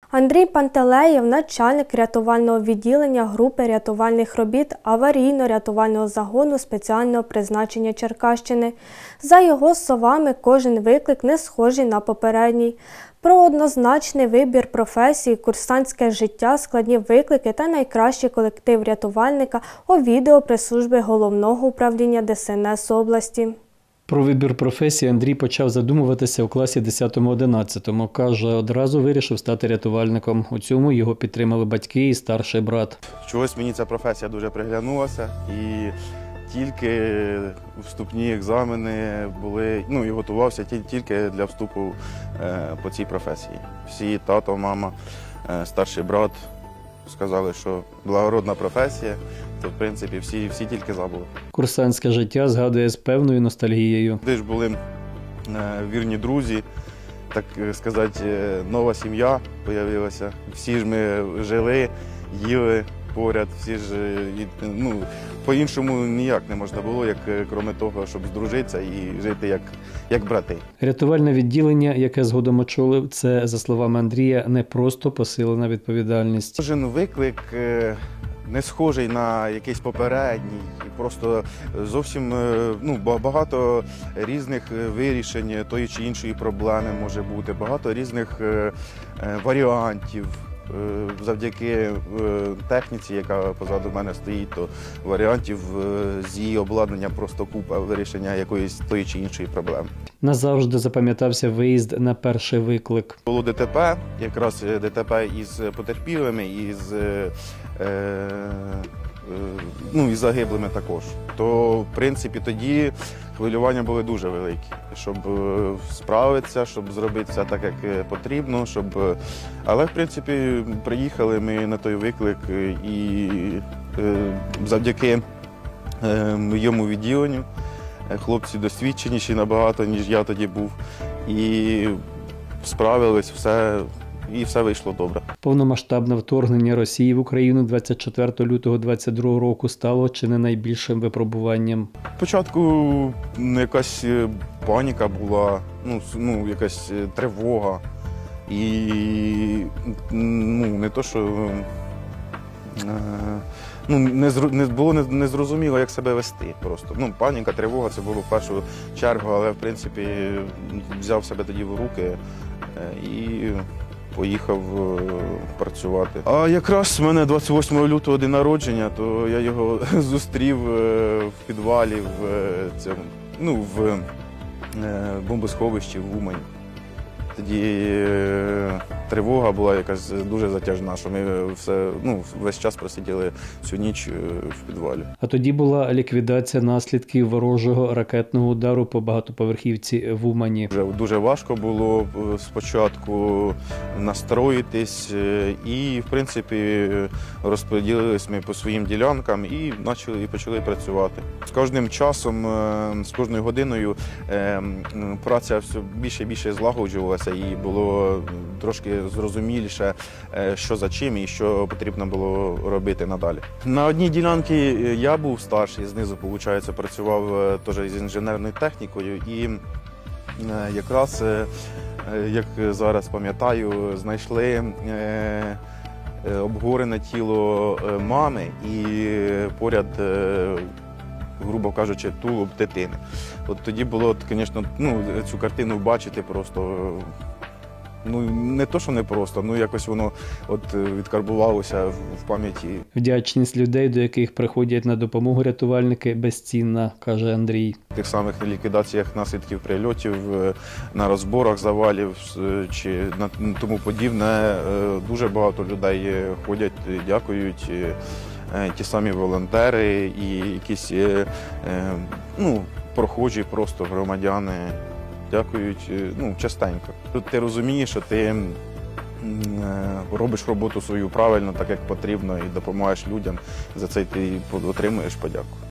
Андрій Пантелеєв – начальник рятувального відділення групи рятувальних робіт аварійно-рятувального загону спеціального призначення Черкащини. За його словами, кожен виклик не схожий на попередній. Про однозначний вибір професії, курсантське життя, складні виклики та найкращий колектив рятувальника у відео прес-служби Головного управління ДСНС області. Про вибір професії Андрій почав задумуватися у класі 10-11. Каже, одразу вирішив стати рятувальником. У цьому його підтримали батьки і старший брат. Чогось мені ця професія дуже приглянулася, і тільки вступні екзамени були, і готувався тільки для вступу по цій професії. Всі тато, мама, старший брат сказали, що благородна професія, то в принципі всі тільки за були. Курсантське життя згадує з певною ностальгією. Де ж були вірні друзі, так сказати, нова сім'я з'явилася. Всі ж ми жили, їли поряд, всі ж, по-іншому ніяк не можна було, як крім того, щоб здружитися і жити як брати. Рятувальне відділення, яке згодом очолив, це, за словами Андрія, не просто посилена відповідальність. Кожен виклик не схожий на якийсь попередній, просто зовсім багато різних вирішень тої чи іншої проблеми може бути, багато різних варіантів. Завдяки техніці, яка позаду мене стоїть, то варіантів з її обладнання просто купа вирішення якоїсь тої чи іншої проблеми. Назавжди запам'ятався виїзд на перший виклик. Було ДТП, якраз ДТП із потерпілими, і загиблими також. То, в принципі, тоді хвилювання були дуже великі, щоб справитися, щоб зробити все так, як потрібно. Але, в принципі, приїхали ми на той виклик і завдяки моєму відділенню хлопці досвідченіші набагато, ніж я тоді був, і справились, і все вийшло добре. Повномасштабне вторгнення Росії в Україну 24 лютого 2022 року стало чи не найбільшим випробуванням. Спочатку якась паніка була, якась тривога. І не то, що було незрозуміло, як себе вести просто. Паніка, тривога – це було в першу чергу, але, в принципі, взяв себе тоді в руки і поїхав працювати. А якраз в мене 28 лютого день народження, то я його зустрів в підвалі в бомбосховищі в Умані. Тоді тривога була якась дуже затяжна, що ми весь час просиділи всю ніч в підвалі. А тоді була ліквідація наслідків ворожого ракетного удару по багатоповерхівці в Умані. Вже дуже важко було спочатку настроїтись і, в принципі, розподілились ми по своїм ділянкам і почали працювати. З кожним часом, з кожною годиною праця все більше і більше злагоджувалася і було трошки зрозуміліше, що за чим і що потрібно було робити надалі. На одній ділянці я був старший, знизу, виходить, працював теж з інженерною технікою і якраз, як зараз пам'ятаю, знайшли обгорене тіло мами і поряд, грубо кажучи, тулуб дитини. От тоді було, звісно, цю картину бачити просто, не то, що не просто, якось воно відкарбувалося в пам'яті. Вдячність людей, до яких приходять на допомогу рятувальники, безцінна, каже Андрій. В тих самих ліквідаціях наслідків прильотів, на розборах завалів чи тому подібне, дуже багато людей ходять, дякують. Ті самі волонтери і якісь прохожі просто громадяни дякують частенько. Тут ти розумієш, що ти робиш роботу свою правильно, так як потрібно, і допомагаєш людям, за це ти отримуєш подяку.